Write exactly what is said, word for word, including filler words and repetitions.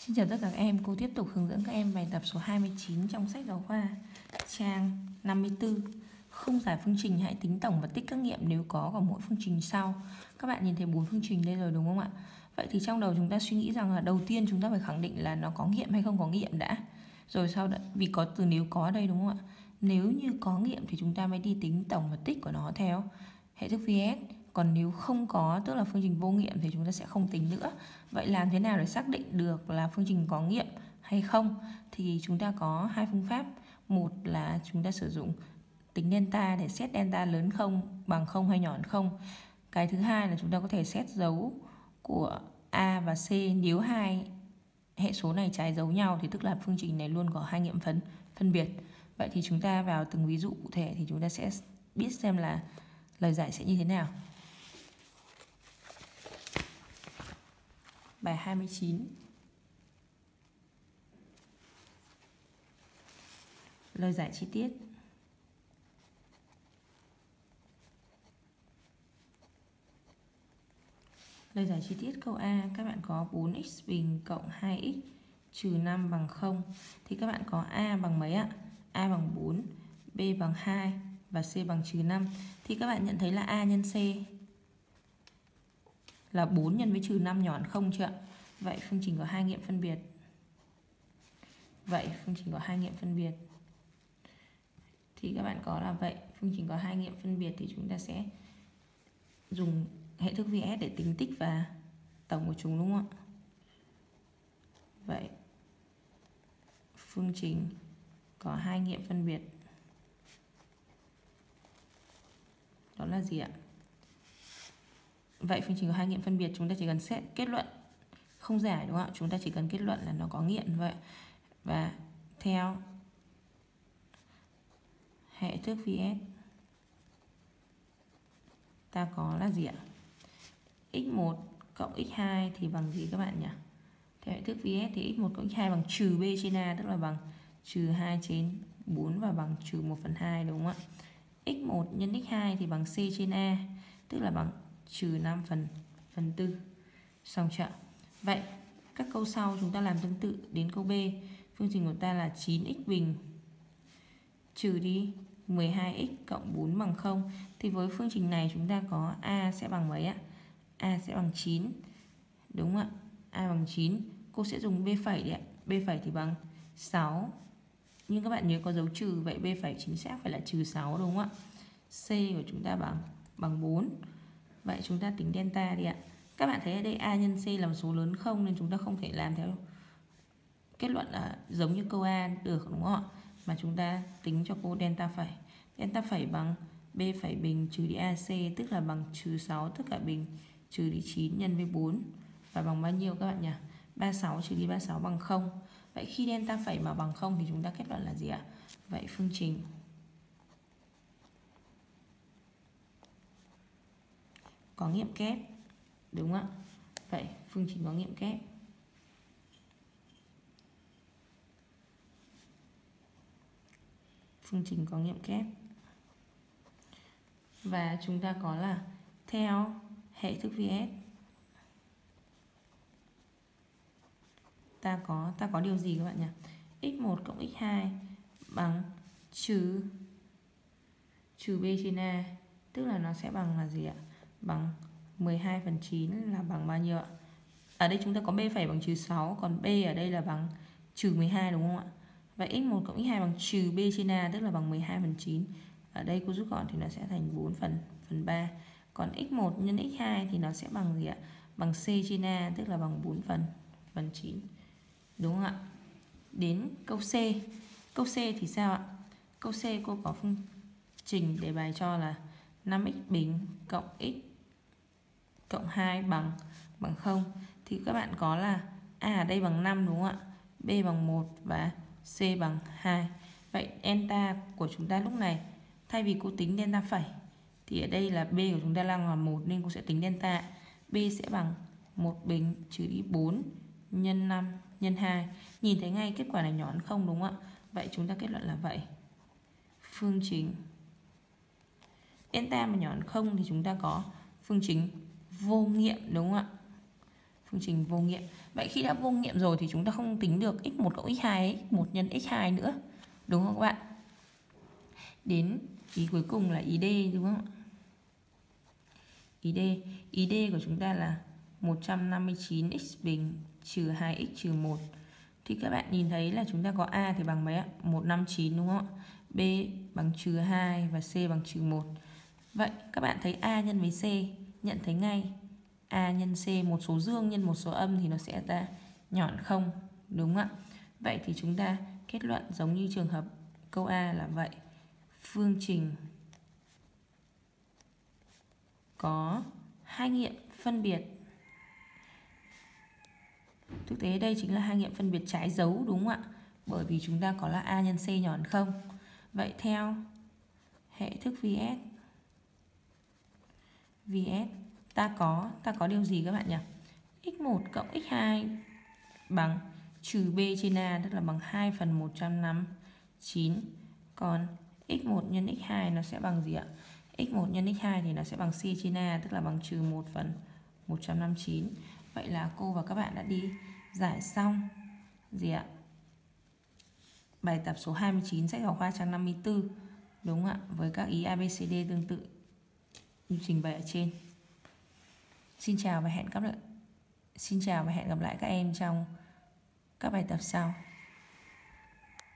Xin chào tất cả các em, cô tiếp tục hướng dẫn các em bài tập số hai mươi chín trong sách giáo khoa trang năm mươi tư. Không giải phương trình, hãy tính tổng và tích các nghiệm nếu có của mỗi phương trình sau. Các bạn nhìn thấy bốn phương trình đây rồi đúng không ạ? Vậy thì trong đầu chúng ta suy nghĩ rằng là đầu tiên chúng ta phải khẳng định là nó có nghiệm hay không có nghiệm đã. Rồi sau đó, vì có từ nếu có ở đây đúng không ạ? Nếu như có nghiệm thì chúng ta mới đi tính tổng và tích của nó theo hệ thức vê ét. Còn nếu không có, tức là phương trình vô nghiệm, thì chúng ta sẽ không tính nữa. Vậy làm thế nào để xác định được là phương trình có nghiệm hay không? Thì chúng ta có hai phương pháp. Một là chúng ta sử dụng tính delta để xét delta lớn không, bằng không hay nhỏ hơn không. Cái thứ hai là chúng ta có thể xét dấu của A và C. Nếu hai hệ số này trái dấu nhau thì tức là phương trình này luôn có hai nghiệm phân phân biệt. Vậy thì chúng ta vào từng ví dụ cụ thể thì chúng ta sẽ biết xem là lời giải sẽ như thế nào. Bài hai mươi chín. Lời giải chi tiết. Lời giải chi tiết câu A, các bạn có bốn x bình cộng hai x trừ năm bằng không. Thì các bạn có A bằng mấy ạ? A bằng bốn, B bằng hai và C bằng trừ năm. Thì các bạn nhận thấy là A nhân C là bốn nhân với trừ năm nhỏ hơn không chưa ạ? Vậy phương trình có hai nghiệm phân biệt. Vậy phương trình có hai nghiệm phân biệt. Thì các bạn có là vậy, phương trình có hai nghiệm phân biệt thì chúng ta sẽ dùng hệ thức vê ét để tính tích và tổng của chúng đúng không ạ? Vậy phương trình có hai nghiệm phân biệt. Đó là gì ạ? Vậy phương trình có hai nghiệm phân biệt, chúng ta chỉ cần xét kết luận, không giải đúng không ạ? Chúng ta chỉ cần kết luận là nó có nghiệm vậy. Và theo hệ thức vê ét ta có là gì ạ? x một cộng x hai thì bằng gì các bạn nhỉ? Theo hệ thức vê ét thì x một cộng x hai bằng trừ b trên a, tức là bằng trừ hai trên bốn và bằng trừ một phần hai đúng không ạ? x một nhân x hai thì bằng c trên a, tức là bằng trừ năm phần phần tư. Xong chưa? Vậy các câu sau chúng ta làm tương tự đến câu B. Phương trình của ta là chín x bình trừ đi mười hai x cộng bốn bằng không. Thì với phương trình này chúng ta có A sẽ bằng mấy ạ? A sẽ bằng chín. Đúng ạ. A bằng chín. Cô sẽ dùng B phẩy đấy ạ. B phẩy thì bằng sáu. Nhưng các bạn nhớ có dấu trừ, vậy B phẩy chính xác phải là trừ sáu đúng không ạ? C của chúng ta bằng bằng bốn. Vậy chúng ta tính delta đi ạ. Các bạn thấy ở đây A nhân C là một số lớn không nên chúng ta không thể làm theo kết luận là giống như câu A được đúng không ạ? Mà chúng ta tính cho cô delta phẩy. Delta phẩy bằng B phẩy bình trừ đi a xê, tức là bằng trừ sáu tất cả bình trừ đi chín nhân với bốn. Và bằng bao nhiêu các bạn nhỉ? ba mươi sáu trừ đi ba mươi sáu bằng không. Vậy khi delta phẩy mà bằng không thì chúng ta kết luận là gì ạ? Vậy phương trình có nghiệm kép. Đúng ạ. Vậy phương trình có nghiệm kép. Phương trình có nghiệm kép. Và chúng ta có là theo hệ thức vê ét ta có ta có điều gì các bạn nhỉ? x một cộng x hai bằng trừ trừ b trên a, tức là nó sẽ bằng là gì ạ? Bằng mười hai phần chín là bằng bao nhiêu ạ? Ở đây chúng ta có b phẩy bằng trừ sáu, còn b ở đây là bằng trừ mười hai đúng không ạ? Vậy x một cộng x hai bằng trừ b trên a, tức là bằng mười hai phần chín. Ở đây cô rút gọn thì nó sẽ thành bốn phần phần ba. Còn x một nhân x hai thì nó sẽ bằng gì ạ? Bằng c trên a, tức là bằng bốn phần phần chín. Đúng không ạ? Đến câu C. Câu C thì sao ạ? Câu C cô có phương trình để bài cho là năm x bình cộng x cộng hai bằng bằng không. Thì các bạn có là A ở đây bằng năm đúng không ạ? B bằng một và C bằng hai. Vậy delta của chúng ta lúc này, thay vì cô tính delta phẩy thì ở đây là B của chúng ta đang là một nên cô sẽ tính delta. B sẽ bằng một bình trừ đi bốn nhân năm nhân hai. Nhìn thấy ngay kết quả này nhỏ hơn không đúng không ạ? Vậy chúng ta kết luận là vậy. Phương trình delta mà nhỏ hơn không thì chúng ta có phương trình vô nghiệm đúng không ạ? phương trình vô nghiệm. Vậy khi đã vô nghiệm rồi thì chúng ta không tính được x một cộng x hai, x một nhân x hai nữa. Đúng không các bạn? Đến ý cuối cùng là ý D, đúng không? Ý D, ý D của chúng ta là một trăm năm mươi chín x bình trừ hai x trừ một. Thì các bạn nhìn thấy là chúng ta có A thì bằng mấy ạ? một trăm năm mươi chín đúng không ạ? B bằng trừ hai và C bằng trừ một. Vậy các bạn thấy A nhân với C, nhận thấy ngay A nhân C, một số dương nhân một số âm thì nó sẽ ra nhọn không, đúng không ạ? Vậy thì chúng ta kết luận giống như trường hợp câu A là vậy. Phương trình có hai nghiệm phân biệt. Thực tế đây chính là hai nghiệm phân biệt trái dấu, đúng không ạ? Bởi vì chúng ta có là A nhân C nhọn không. Vậy theo hệ thức vê ét, vê ét ta có ta có điều gì các bạn nhỉ? x một cộng x hai bằng trừ b trên a, tức là bằng hai phần một trăm năm mươi chín. Còn x một nhân x hai nó sẽ bằng gì ạ? x một nhân x hai thì nó sẽ bằng c trên a, tức là bằng trừ một phần một trăm năm mươi chín. Vậy là cô và các bạn đã đi giải xong gì ạ? Bài tập số hai mươi chín sách giáo khoa trang năm mươi tư, đúng không ạ? Với các ý a bê xê đê tương tự như trình bày ở trên. Xin chào và hẹn gặp lại. Xin chào và hẹn gặp lại các em trong các bài tập sau.